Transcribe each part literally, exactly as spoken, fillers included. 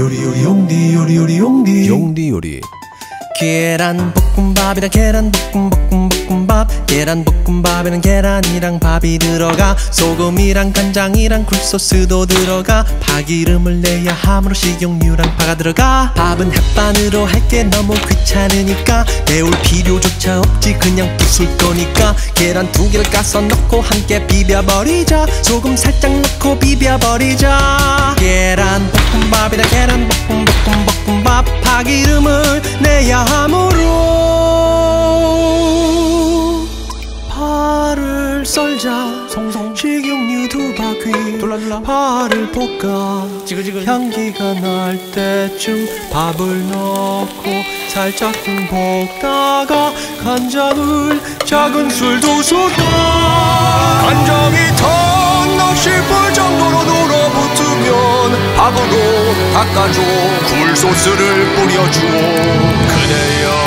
요리 요리 용디 요리 요리 용디 용디 요리. 계란 볶음밥이랑 계란 볶음 볶음 볶음밥. 계란 볶음밥에는 계란이랑 밥이 들어가. 소금이랑 간장이랑 굴소스도 들어가. 파기름을 내야 함으로 식용유랑 파가 들어가. 밥은 햇반으로 할게 너무 귀찮으니까 데울 필요조차 없지 그냥 부술 거니까. 계란 두 개를 까서 넣고 함께 비벼버리자. 소금 살짝 넣고 비벼버리자. 계란 볶음밥이랑 계란 볶음 볶음 볶음밥. 파기름을 내야 함으로 파를 썰자. 송송 식용유 두 바퀴 둘러둘러 파를 볶아. 지글지글 향기가 날 때쯤 밥을 넣고 살짝 좀 볶다가 간장을 작은 술 두 숟갈. 간장이 탔나 싶을 정도로 눌어붙으면 밥으로 닦아줘. 굴소스를 뿌려주오 그대여.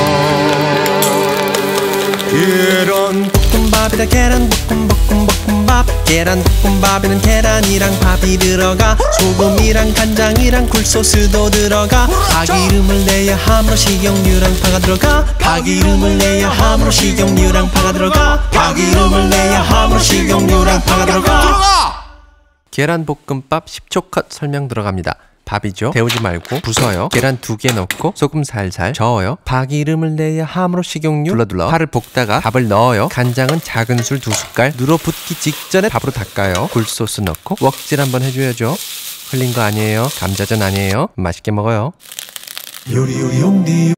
계란 볶음밥이다 계란 볶음 볶음 볶음밥. 계란 볶음밥에는 계란이랑 밥이 들어가. 소금이랑 간장이랑 굴소스도 들어가. 파기름을 내야 함으로 식용유랑 파가 들어가. 파기름을 내야 함으로 식용유랑 파가 들어가. 파기름을 내야 함으로 식용유랑 파가 들어가. 계란볶음밥 십 초 컷 설명 들어갑니다. 밥이죠. 데우지 말고 부숴요. 계란 두 개 넣고 소금 살살 저어요. 파기름을 내야 함으로 식용유 둘러둘러 파를 볶다가 밥을 넣어요. 간장은 작은 술 두 숟갈. 눌어붙기 직전에 밥으로 닦아요. 굴소스 넣고 웍질 한번 해줘야죠. 흘린 거 아니에요. 감자전 아니에요. 맛있게 먹어요. 요리 요리 용디